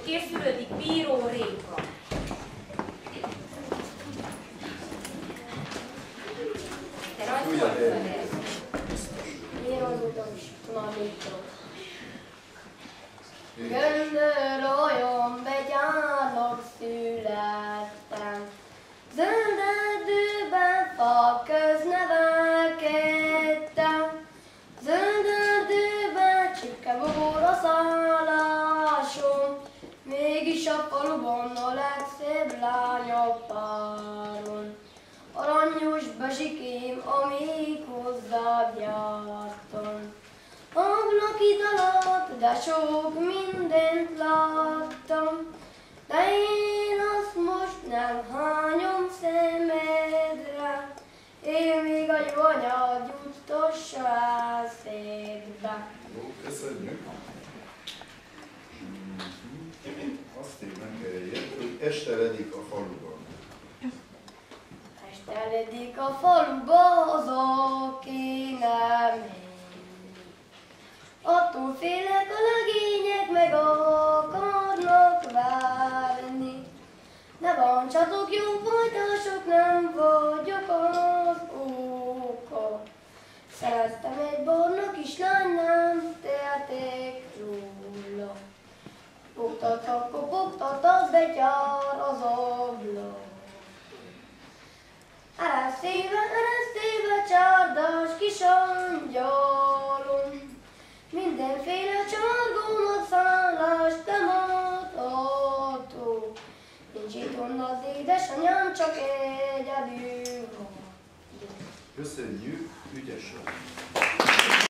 készülődik Bíró Réka. Te rajzoltad ezt? Én azóta is tanultam. Göndör olyan begyárnak születtem, zöld erdőben fa köz nevelkedtem, zöld erdőben csipke bogor a szállásom, mégis a faluban a legszebb lány a páron. Aranyos bezsikém, amíg hozzád jártam. Ablakid alatt, de sok mindent láttam, de én azt most nem hányom szemedre, én még a jó anyád juttassa el székbe. Jó, köszönjük. Azt így meg kell érteni, hogy esteledik a faluban. Esteledik a faluba, haza kéne menni. Attól félek, a legények meg akarnak várni. Ne bántsatok, jó folytások, nem vagyok az oka. Szereztem egy barna kislány, nem tehetek róla. Kopogtatok, kopogtatok, betyár az ablak. Eresztéve, csárdás kis angyalom, mindenféle csargómat szállást nem adhatok. Nincs itthon az édesanyám, csak egyedül van. Köszönjük, ügyes vagy.